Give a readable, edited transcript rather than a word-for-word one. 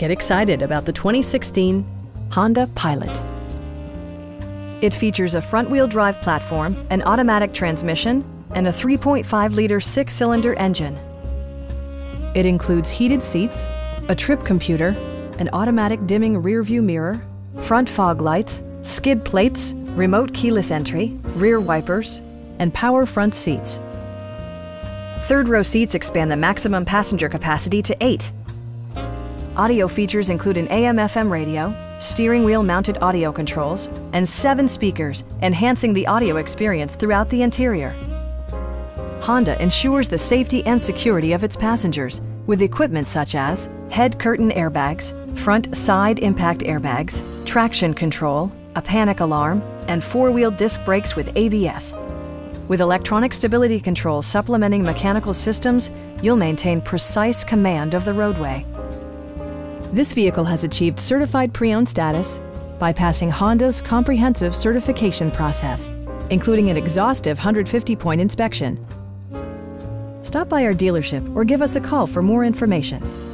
Get excited about the 2016 Honda Pilot. It features a front-wheel drive platform, an automatic transmission, and a 3.5-liter six-cylinder engine. It includes heated seats, a trip computer, an automatic dimming rear-view mirror, front fog lights, skid plates, remote keyless entry, rear wipers, and power front seats. Third-row seats expand the maximum passenger capacity to 8. Audio features include an AM/FM radio, steering wheel mounted audio controls, and 7 speakers, enhancing the audio experience throughout the interior. Honda ensures the safety and security of its passengers with equipment such as head curtain airbags, front side impact airbags, traction control, a panic alarm, and 4-wheel disc brakes with ABS. With electronic stability control supplementing mechanical systems, you'll maintain precise command of the roadway. This vehicle has achieved certified pre-owned status by passing Honda's comprehensive certification process, including an exhaustive 150-point inspection. Stop by our dealership or give us a call for more information.